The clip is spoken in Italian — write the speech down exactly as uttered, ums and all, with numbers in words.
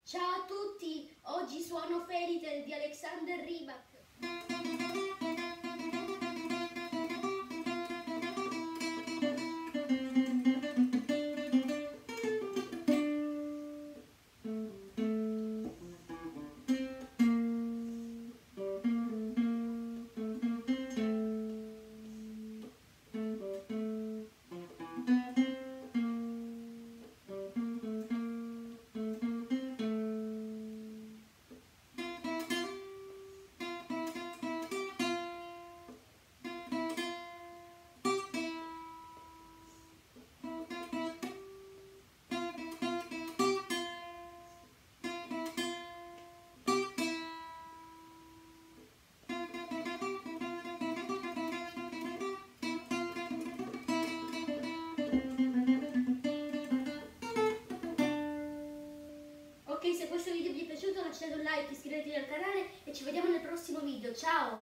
Ciao a tutti, oggi suono Fairy Tale di Alexander Rybak. Ok, se questo video vi è piaciuto lasciate un like, iscrivetevi al canale e ci vediamo nel prossimo video. Ciao!